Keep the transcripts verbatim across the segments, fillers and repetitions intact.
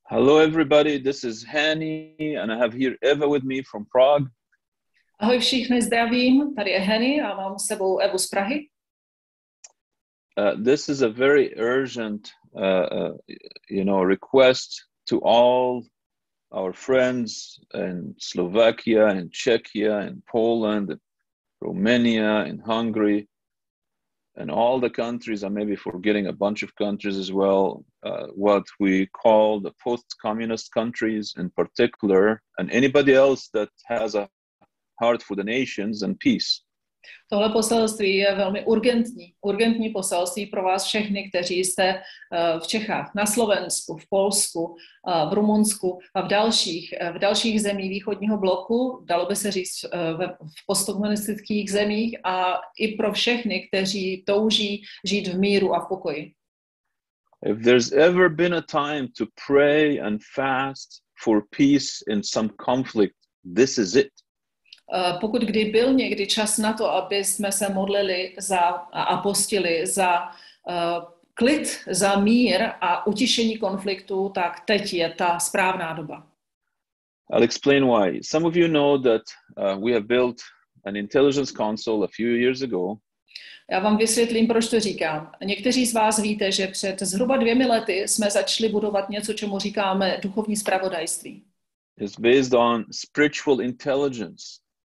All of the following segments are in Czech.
Hello, everybody. This is Hani, and I have here Eva with me from Prague. Ahoj všichni, zdravím, tady je Henny a mám s sebou Evu z Prahy. Uh, this is a very urgent, uh, uh, you know, request to all our friends in Slovakia, in Czechia, in Poland, in Romania, in Hungary, and all the countries. I may be forgetting a bunch of countries as well. Uh, what we call the post-communist countries, in particular, and anybody else that has a heart for the nations and peace. Tohle poselství je velmi urgentní. Urgentní poselství pro vás všechny, kteří jste v Čechách, na Slovensku, v Polsku, v Rumunsku a v dalších, v dalších zemích východního bloku, dalo by se říct v postkomunistických zemích, a i pro všechny, kteří touží žít v míru a v pokoji. If there's ever been a time to pray and fast for peace in some conflict, this is it. Pokud kdy byl někdy čas na to, aby jsme se modlili za, a postili za uh, klid, za mír a utišení konfliktu, tak teď je ta správná doba. I'll explain why. Some of you know that uh, we have built an intelligence console a few years ago. Já vám vysvětlím, proč to říkám. Někteří z vás víte, že před zhruba dvěmi lety jsme začali budovat něco, čemu říkáme duchovní zpravodajství. It's based on spiritual intelligence.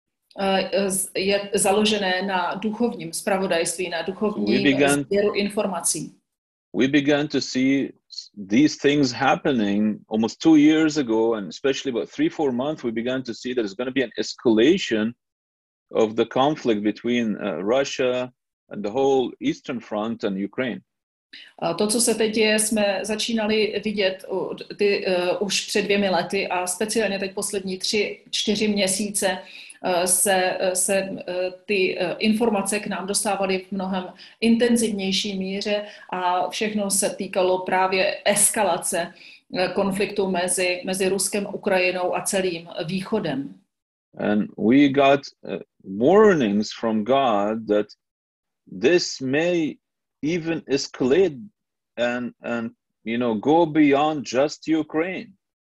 Je založené na duchovním zpravodajství, na duchovním sběru informací. We began to see these things happening almost two years ago, and especially about three, four months, we began to see that there's going to be an escalation of the conflict between uh, Russia and the whole Eastern Front and Ukraine. A to, co se teď děje, jsme začínali vidět uh, ty, uh, už před dvěmi lety a speciálně teď poslední tři, čtyři měsíce uh, se, uh, se uh, ty uh, informace k nám dostávaly v mnohem intenzivnější míře a všechno se týkalo právě eskalace uh, konfliktu mezi, mezi Ruskem, Ukrajinou a celým východem. And we got uh, warnings from God that this may even escalate and and you know go beyond just Ukraine.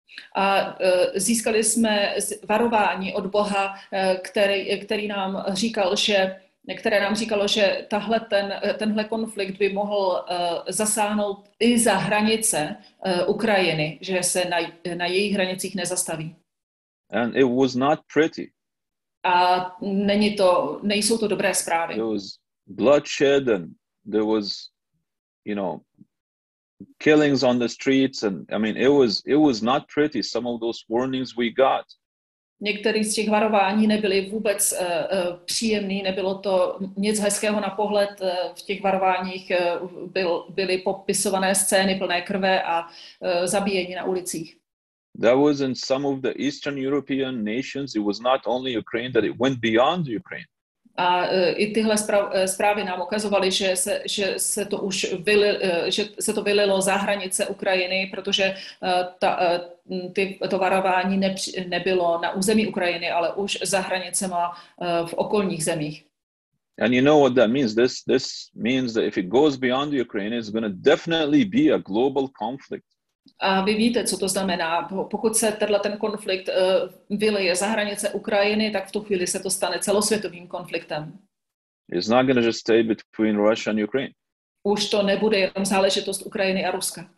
A uh, získali jsme varování od Boha, uh, který, který nám říkal, že které nám říkalo, že tahle ten, tenhle konflikt by mohl uh, zasáhnout i za hranice uh, Ukrajiny, že se na, na jejich hranicích nezastaví. And it was not pretty. A není to, nejsou to dobré zprávy. There was bloodshed and there was, you know, killings on the streets, and I mean, it was it was not pretty. Some of those warnings we got. Některé z těch varování nebyly vůbec uh, uh, příjemný, nebylo to nic hezkého na pohled. Uh, v těch varováních uh, byl, byly popisované scény plné krve a uh, zabíjení na ulicích. That was in some of the Eastern European nations. It was not only Ukraine, that it went beyond Ukraine. A uh, i tyhle správ, zprávy nám ukazovaly, že se, že se to už vyli, uh, že se to vylilo za hranice Ukrajiny, protože uh, ta, uh, ty, to varování ne, nebylo na území Ukrajiny, ale už za hranicema uh, v okolních zemích. And you know what that means? This this means that if it goes beyond Ukraine, it's going to definitely be a global conflict. A vy víte, co to znamená. Pokud se tenhle ten konflikt uh, vyleje za hranice Ukrajiny, tak v tu chvíli se to stane celosvětovým konfliktem. It's not going to just stay between Russia and Ukraine. Už to nebude jenom záležitost Ukrajiny a Ruska.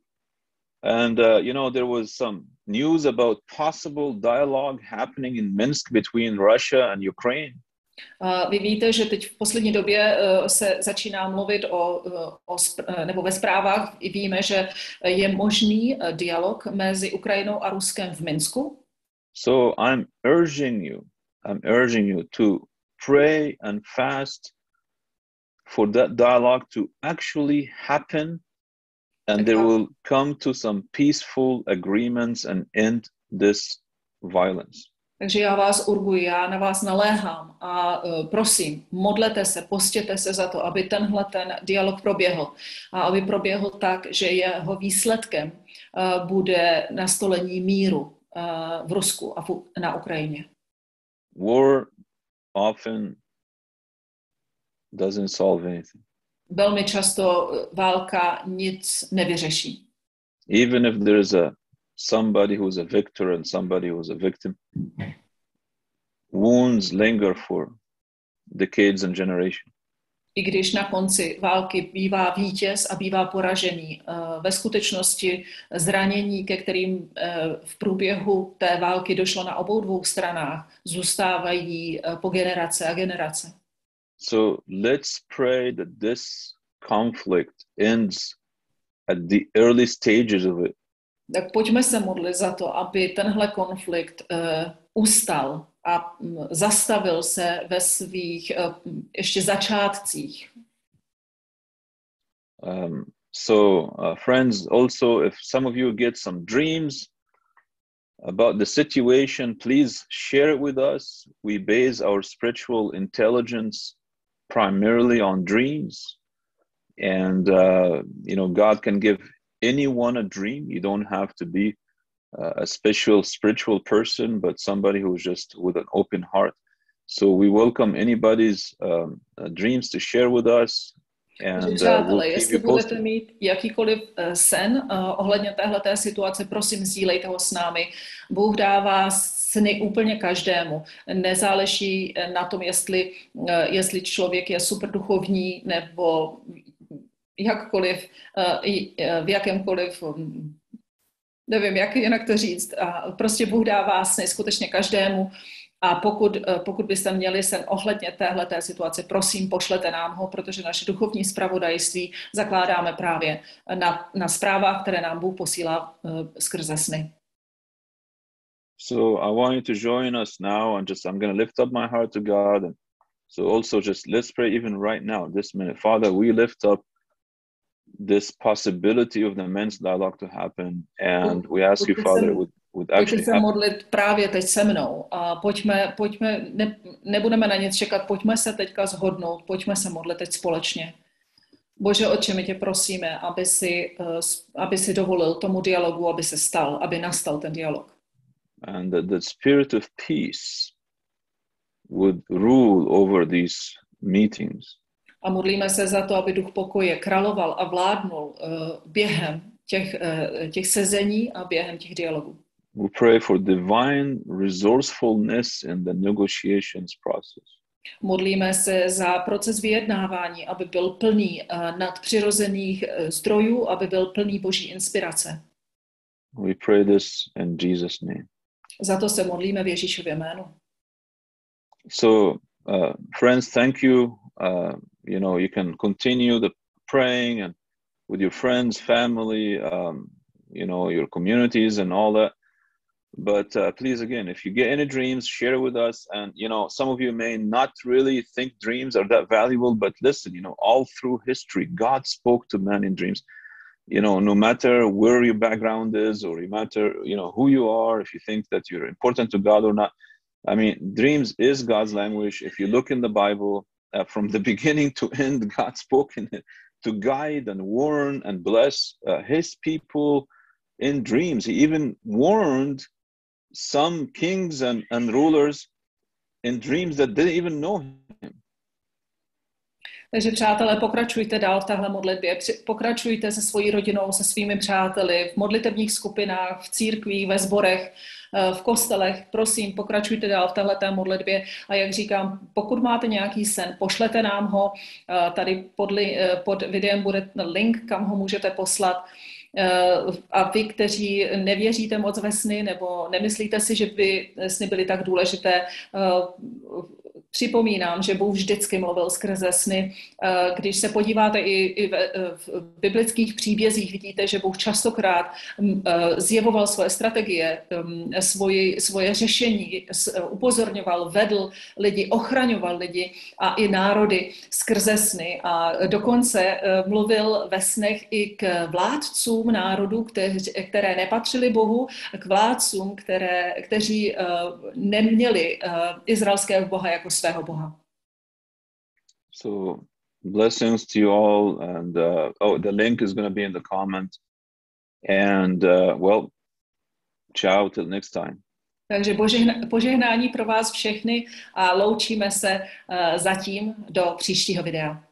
And uh, you know, there was some news about possible dialogue happening in Minsk between Russia and Ukraine. Uh, vy víte, že teď v poslední době uh, se začíná mluvit o, uh, o spr- nebo ve zprávách víme, že je možný uh, dialog mezi Ukrajinou a Ruskem v Minsku. So I'm urging you, I'm urging you to pray and fast for that dialogue to actually happen, and there will come to some peaceful agreements and end this violence. Takže já vás urguji, já na vás naléhám a uh, prosím, modlete se, postěte se za to, aby tenhle ten dialog proběhl a aby proběhl tak, že jeho výsledkem uh, bude nastolení míru uh, v Rusku a v, na Ukrajině. War often doesn't solve anything. Velmi často válka nic nevyřeší. Even if there is a somebody who's a victor and somebody who's a victim. Wounds linger for decades and generations. I když na konci války bývá vítěz a bývá poražený, ve skutečnosti zranění, ke kterým v průběhu té války došlo na obou dvou stranách, zůstávají po generace a generace. So let's pray that this conflict ends at the early stages of it. Tak pojďme se modlit za to, aby tenhle konflikt uh, ustal a um, zastavil se ve svých uh, ještě začátcích. Um, so, uh, friends, also, if some of you get some dreams about the situation, please share it with us. We base our spiritual intelligence primarily on dreams. And, uh, you know, God can give anyone a dream. You don't have to be uh, a special spiritual person, but somebody who's just with an open heart. So we welcome anybody's um, uh, dreams to share with us. And, přátelé, uh, we'll jestli budete mít jakýkoliv uh, sen uh, ohledně téhleté situace, prosím, sdílejte ho s námi. Bůh dává sny úplně každému. Nezáleží na tom, jestli, uh, jestli člověk je super duchovní nebo jakkoliv, uh, v jakémkoliv, um, nevím, jak jinak to říct. A prostě Bůh dává sny skutečně každému. A pokud, pokud byste měli sen ohledně téhleté situace, prosím, pošlete nám ho, protože naše duchovní zpravodajství zakládáme právě na, na zprávách, které nám Bůh posílá uh, skrze sny. So I want you to join us now and just, I'm going to lift up my heart to God. And so also just let's pray even right now, this minute. Father, we lift up this possibility of the men's dialogue to happen. And we ask you, Father, would Pojďte se modlit právě teď se mnou a pojďme, pojďme ne, nebudeme na nic čekat, pojďme se teďka shodnout, pojďme se modlit teď společně. Bože Otče, my tě prosíme, aby si, aby si dovolil tomu dialogu, aby se stal, aby nastal ten dialog. And that the spirit of peace would rule over these meetings. A modlíme se za to, aby duch pokoje královal a vládnul uh, během těch, uh, těch sezení a během těch dialogů. We pray for divine resourcefulness in the negotiations process. Modlíme se za proces vyjednávání, aby byl plný uh, nadpřirozených uh, zdrojů, aby byl plný boží inspirace. We pray this in Jesus' name. Za to se modlíme v Ježíšově jménu. So, uh, friends, thank you. Uh, you know, you can continue the praying and with your friends, family, um, you know, your communities and all that. But uh, please, again, if you get any dreams, share it with us. And, you know, some of you may not really think dreams are that valuable, but listen, you know, all through history, God spoke to man in dreams. You know, no matter where your background is or no matter, you know, who you are, if you think that you're important to God or not. I mean, dreams is God's language. If you look in the Bible, uh, from the beginning to end, God spoke in it to guide and warn and bless uh, his people in dreams. He even warned some kings and, and rulers in dreams that didn't even know him. Takže přátelé, pokračujte dál v téhle modlitbě, pokračujte se svojí rodinou, se svými přáteli, v modlitevních skupinách, v církvích, ve sborech, v kostelech. Prosím, pokračujte dál v téhleté modlitbě a jak říkám, pokud máte nějaký sen, pošlete nám ho, tady pod, pod videem bude link, kam ho můžete poslat. A vy, kteří nevěříte moc ve sny nebo nemyslíte si, že by sny byly tak důležité, připomínám, že Bůh vždycky mluvil skrze sny. Když se podíváte i, i v biblických příbězích, vidíte, že Bůh častokrát zjevoval svoje strategie, svoje, svoje řešení, upozorňoval, vedl lidi, ochraňoval lidi a i národy skrze sny. A dokonce mluvil ve snech i k vládcům národů, které nepatřili Bohu, k vládcům, které, kteří neměli izraelského Boha jako svého Boha. So blessings to you all, and uh, oh, the link is going to be in the comment. And uh, well, ciao till next time. Takže požehnání pro vás všechny a loučíme se uh, zatím do příštího videa.